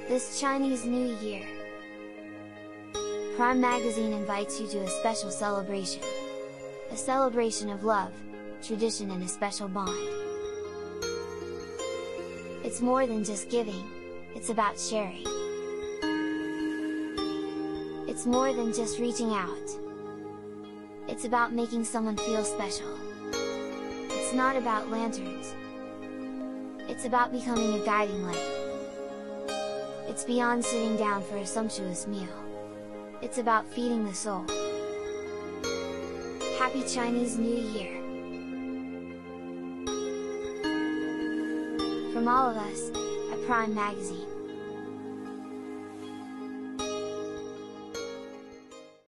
this Chinese New Year. Prime Magazine invites you to a special celebration. A celebration of love, tradition and a special bond. It's more than just giving, it's about sharing. It's more than just reaching out. It's about making someone feel special. It's not about lanterns. It's about becoming a guiding light. It's beyond sitting down for a sumptuous meal. It's about feeding the soul. Happy Chinese New Year! From all of us, at Prime Magazine.